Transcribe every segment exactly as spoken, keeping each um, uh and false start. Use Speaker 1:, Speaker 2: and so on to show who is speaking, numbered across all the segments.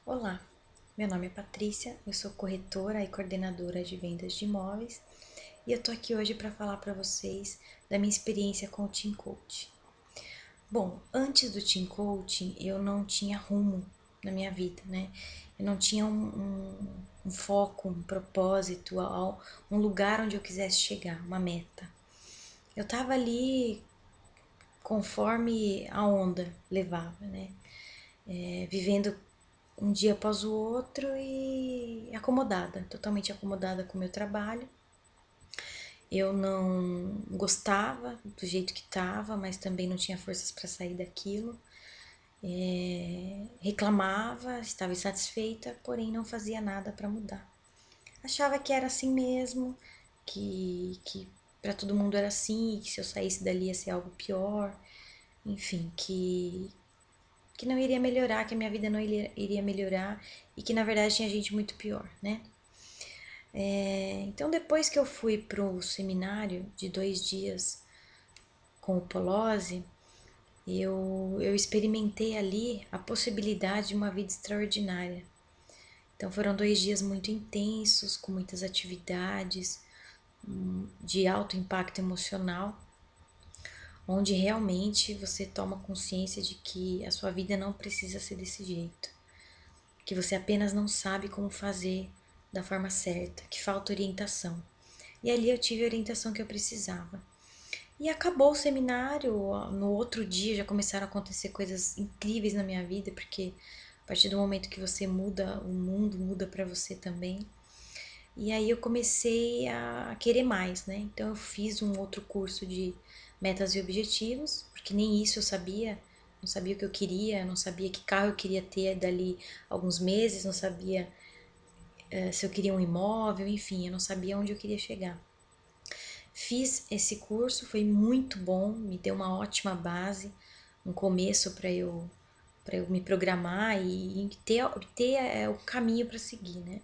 Speaker 1: Olá, meu nome é Patrícia, eu sou corretora e coordenadora de vendas de imóveis e eu tô aqui hoje para falar para vocês da minha experiência com o Team Coaching. Bom, antes do Team Coaching eu não tinha rumo na minha vida, né? Eu não tinha um, um, um foco, um propósito, um lugar onde eu quisesse chegar, uma meta. Eu tava ali conforme a onda levava, né? É, vivendo um dia após o outro e acomodada, totalmente acomodada com o meu trabalho. Eu não gostava do jeito que estava, mas também não tinha forças para sair daquilo. É, reclamava, estava insatisfeita, porém não fazia nada para mudar. Achava que era assim mesmo, que, que para todo mundo era assim, que se eu saísse dali ia ser algo pior, enfim, que, que não iria melhorar, que a minha vida não iria, iria melhorar e que na verdade tinha gente muito pior, né? É, então, depois que eu fui pro seminário de dois dias com o Polozzi, eu, eu experimentei ali a possibilidade de uma vida extraordinária. Então, foram dois dias muito intensos, com muitas atividades, de alto impacto emocional, onde realmente você toma consciência de que a sua vida não precisa ser desse jeito, que você apenas não sabe como fazer da forma certa, que falta orientação. E ali eu tive a orientação que eu precisava. E acabou o seminário, no outro dia já começaram a acontecer coisas incríveis na minha vida, porque a partir do momento que você muda, o mundo muda para você também. E aí eu comecei a querer mais, né? Então eu fiz um outro curso de metas e objetivos, porque nem isso eu sabia, não sabia o que eu queria, não sabia que carro eu queria ter dali alguns meses, não sabia uh, se eu queria um imóvel, enfim, eu não sabia onde eu queria chegar. Fiz esse curso, foi muito bom, me deu uma ótima base, um começo para eu para eu me programar e ter, ter é, o caminho para seguir, né?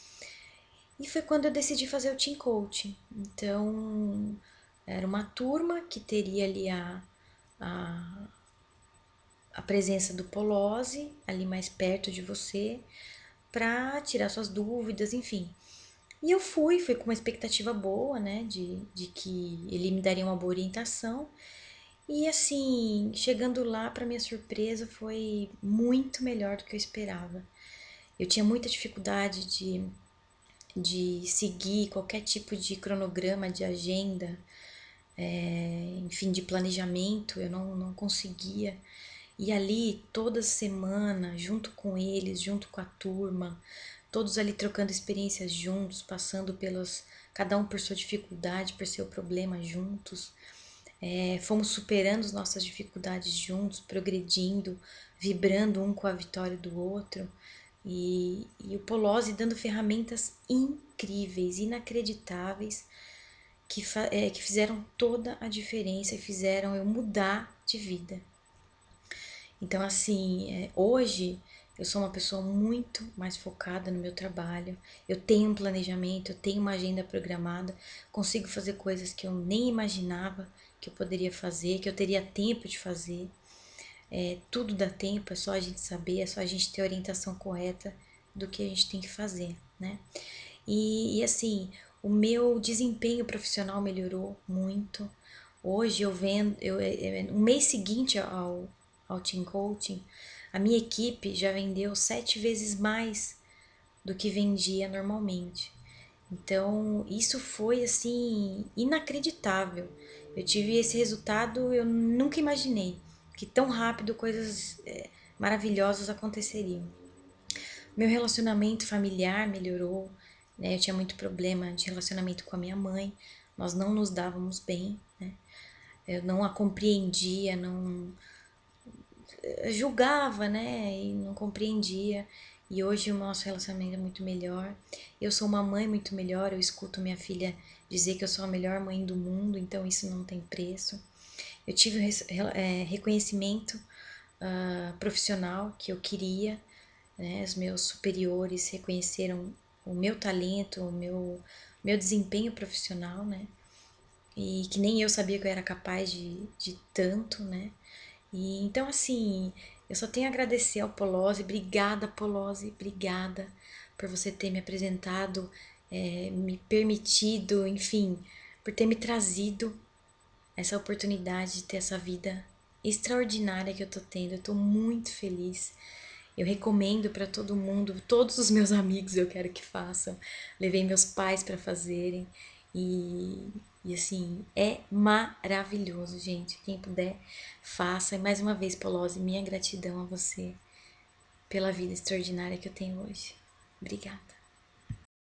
Speaker 1: E foi quando eu decidi fazer o Team Coaching. Então, era uma turma que teria ali a, a, a presença do Polozzi, ali mais perto de você, para tirar suas dúvidas, enfim. E eu fui, fui com uma expectativa boa, né, de, de que ele me daria uma boa orientação. E assim, chegando lá, para minha surpresa, foi muito melhor do que eu esperava. Eu tinha muita dificuldade de, de seguir qualquer tipo de cronograma, de agenda, é, enfim, de planejamento, eu não, não conseguia. E ali, toda semana, junto com eles, junto com a turma, todos ali trocando experiências juntos, passando pelas, cada um por sua dificuldade, por seu problema juntos. É, fomos superando as nossas dificuldades juntos, progredindo, vibrando um com a vitória do outro. E, e o Polozzi dando ferramentas incríveis, inacreditáveis, que, é, que fizeram toda a diferença e fizeram eu mudar de vida. Então, assim, é, hoje eu sou uma pessoa muito mais focada no meu trabalho. Eu tenho um planejamento, eu tenho uma agenda programada, consigo fazer coisas que eu nem imaginava que eu poderia fazer, que eu teria tempo de fazer. É, tudo dá tempo, é só a gente saber, é só a gente ter a orientação correta do que a gente tem que fazer, né? E, e assim, o meu desempenho profissional melhorou muito. Hoje eu vendo, eu, no mês seguinte ao, ao Team Coaching, a minha equipe já vendeu sete vezes mais do que vendia normalmente. Então, isso foi assim inacreditável. Eu tive esse resultado, eu nunca imaginei que tão rápido coisas é, maravilhosas aconteceriam. Meu relacionamento familiar melhorou, né? Eu tinha muito problema de relacionamento com a minha mãe, nós não nos dávamos bem, né? Eu não a compreendia, não eu julgava, né? E não compreendia. E hoje o nosso relacionamento é muito melhor. Eu sou uma mãe muito melhor, eu escuto minha filha dizer que eu sou a melhor mãe do mundo, então isso não tem preço. Eu tive é, reconhecimento uh, profissional que eu queria, né? Os meus superiores reconheceram o meu talento, o meu, meu desempenho profissional, né? E que nem eu sabia que eu era capaz de, de tanto, né? E então, assim, Eu só tenho a agradecer ao Polozzi. Obrigada, Polozzi, obrigada por você ter me apresentado, é, me permitido, enfim, por ter me trazido essa oportunidade de ter essa vida extraordinária que eu tô tendo. Eu tô muito feliz. Eu recomendo para todo mundo, todos os meus amigos eu quero que façam. Levei meus pais para fazerem e, e assim, é maravilhoso, gente. Quem puder, faça. E mais uma vez, Polozzi, minha gratidão a você pela vida extraordinária que eu tenho hoje. Obrigada.